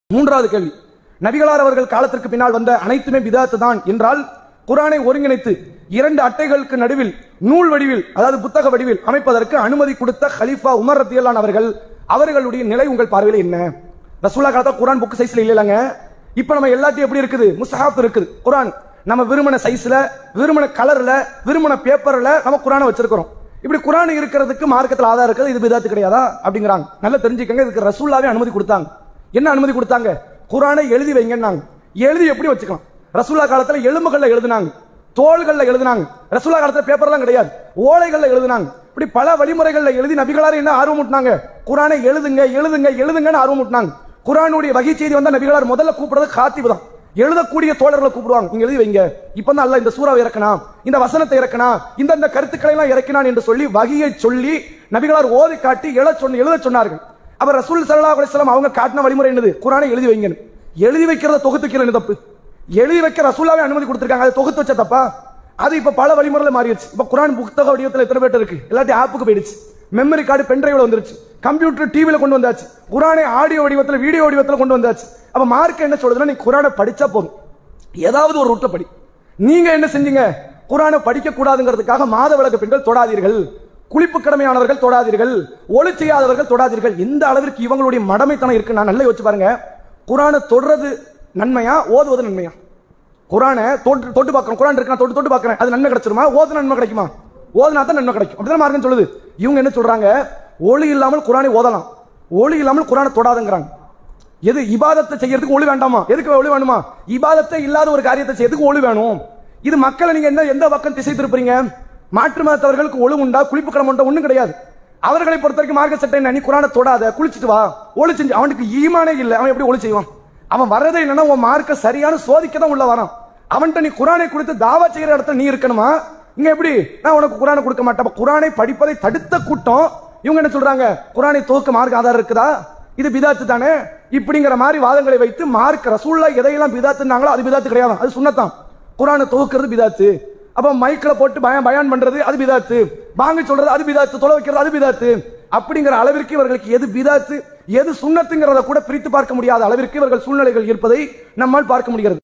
மூன்றாவது கேள்வி, நபிகளார் அவர்கள் காலத்திற்கு பின்னால் வந்த அனைத்துமே பிதாத்து தான் என்றால் குர்ஆனை ஒருங்கிணைத்து 2 அட்டைகளுக்கு நடுவில் நூல் வடிவில், அதாவது புத்தக வடிவில் அமைப்பதற்கு அனுமதி கொடுத்த கலீஃபா உமர் ரலியல்லாஹு அவர்களுடைய நிலை உங்கள் பார்வையில் என்ன? ரசூலுல்லாஹ் காலத்துல குர்ஆன் புக் சைஸ்ல இல்லங்க. இப்ப நம்ம எல்லாத்தையும் எப்படி இருக்குது, முஸ்ஹாஃப் இருக்குது. குர்ஆன் நம்ம விரும்பின சைஸ்ல, விரும்பின கலர்ல, விரும்பின பேப்பர்ல நம்ம குர்ஆனை வச்சிருக்கிறோம். இப்படி குர்ஆன் இருக்கிறதுக்கு மார்க்கத்தில் ஆதாரம் இருக்குது, இது பிதாத்து கிடையாதா அப்படிங்கிறாங்க. நல்லா தெரிஞ்சுக்கங்க, இதுக்கு ரசூலுல்லாஹ்வே அனுமதி கொடுத்தாங்க. என்ன அனுமதி கொடுத்தாங்க? குர்ஆனை எழுதி வைங்கன்னாங்க. எழுதி எப்படி வச்சுக்கலாம்? ரசூலுல்லாஹ் காலத்துல எலும்புகள்ல எழுதுனாங்க, தோள்கள்ல எழுதுனாங்க. ரசூலுல்லாஹ் காலத்துல பேப்பர்லாம் கிடையாது, ஓலைகள்ல எழுதுனாங்க. இப்படி பல வழிமுறைகள்ல எழுதி நபிகளார் என்ன ஆர்வம் ஊட்டினாங்க? குர்ஆனை எழுதுங்க எழுதுங்க எழுதுங்கன்னு ஆர்வம் ஊட்டினாங்க. குர்ஆனுடைய வகை செய்தி வந்த நபிகளார் முதல்ல கூப்பிடுறது காத்திபு தான். எழுதக்கூடிய தோழர்களை கூப்பிடுவாங்க, நீங்க எழுதி வைங்க, இப்பதான் அல்லாஹ் இந்த சூறாவை இறக்கனா, இந்த வசனத்தை இறக்கனா, இந்த கருத்துக்களை எல்லாம் இறக்கினான் என்று சொல்லி வகையை சொல்லி நபிகளார் ஓதி காட்டி எழுத சொன்னார்கள். அப்ப ரசூல் ஸல்லல்லாஹு அலைஹி வஸல்லம் அவங்க காட்டின வழிமுறை என்னது? குர்ஆனை எழுதி வைங்க. எழுதி வைக்கிறத தொகுத்து வைக்கிறது தப்பு. எழுதி வைக்க ரசூலுல்லாஹ்வே அனுமதி கொடுத்திருக்காங்க, அதை தொகுத்து வச்ச தப்பா? அது இப்ப பல வழிமுறையில மாறிடுச்சு. இப்ப குர்ஆன் புத்தக வடிவத்தில் எத்தனை பேர் இருக்கு? எல்லாத்தையும் ஆப்புக்கு போயிடுச்சு. மெமரி கார்டு பென்டிரைவ்ல வந்துருச்சு, கம்ப்யூட்டர் டிவில கொண்டு வந்தாச்சு, குர்ஆனை ஆடியோ வடிவத்தில் வீடியோ வடிவத்தில் கொண்டு வந்தாச்சு. அப்ப மார்க்க என்ன சொல்றதுன்னா, நீ குர்ஆனை படிச்சா போதும், ஏதாவது ஒரு ரூட்ல படி. நீங்க என்ன செஞ்சீங்க? குர்ஆனை படிக்க கூடாதுங்கிறதுக்காக மாத விளக்கு பெண்கள் தொடாதீர்கள், குளிப்பு கடமையானவர்கள் தொடாதீர்கள், ஒளி செய்யாதவர்கள் தொடாதீர்கள். எந்த அளவிற்கு இவங்களுடைய மடமைத்தனம் இருக்கு நான் நல்லா யோசிச்சு பாருங்க. குர்ஆனை தொடுறது நன்மையா, ஓதுவது நன்மையா? குர்ஆனை தொட்டு பார்க்கறோம், குர்ஆன் இருக்கு, நான் தொட்டு பார்க்கறேன், அது நன்மை கிடைச்சிருமா? ஓதுனா நன்மை கிடைக்குமா? ஓதுனா தான் நன்மை கிடைக்கும். அப்படிதான் மார்க்கம் சொல்லுது. இவங்க என்ன சொல்றாங்க? ஒளி இல்லாமல் குர்ஆனை ஓதலாம், ஒளி இல்லாமல் குர்ஆனை தொடாதுங்கறாங்க. எது இபாதத்தை செய்யறதுக்கு ஒளி வேண்டாமா? எதுக்கு ஒளி வேணுமா? இபாதத்தை இல்லாத ஒரு காரியத்தை செய்யறதுக்கு ஒளி வேணும். இது மக்களை நீங்க எந்த பக்கம் திசை திருப்புறீங்க? மாற்று மதத்தவர்களுக்கு ஒளி உண்டா, குளிப்பு கடமை உண்டா? ஒண்ணும் கிடையாது. அவர்களை பொறுத்த வரைக்கும் மார்க்க சட்டை என்ன? நீ குர்ஆனை தொடாத, குளிச்சுட்டு வா, ஒளி செஞ்சு. அவனுக்கு ஈமானே இல்லை, அவன் எப்படி ஒளி செய்வான்? அவன் வர்றதே என்னன்னா உன் மார்க்க சரியான சோதிக்க தான் உள்ள வரான். அவன்கிட்ட நீ குர்ஆனை கொடுத்து தாவா செய்யற இடத்துல நீ இருக்கணுமா? இங்க எப்படி நான் உனக்கு குர்ஆனை கொடுக்க மாட்டேன். குர்ஆனை படிப்பதை தடுத்த கூட்டம் இவங்க என்ன சொல்றாங்க? குர்ஆனை துவக்க மார்க்க ஆதாரம் இருக்குதா? இது பிதாத்து தானே இப்படிங்கிற மாதிரி வாதங்களை வைத்து மார்க்க ரசூலுல்லாஹ் எதையெல்லாம் பிதாத்துனாங்களோ அது பிதாத்து கிடையாது, அது சுன்னத்தான். குர்ஆனை துவக்கிறது பிதாத்து. அப்ப மைக்ல போட்டு பயான் பண்றது அது பிதாத்து, பாங்கு சொல்றது அது பிதாத்து, தொலை வைக்கிறது அது பிதாத்து. அப்படிங்கிற அளவிற்கு இவர்களுக்கு எது பிதாத்து எது சுன்னத்துங்கிறத கூட பிரித்து பார்க்க முடியாத அளவிற்கு இவர்கள் சூழ்நிலைகள் இருப்பதை நம்மால் பார்க்க முடிகிறது.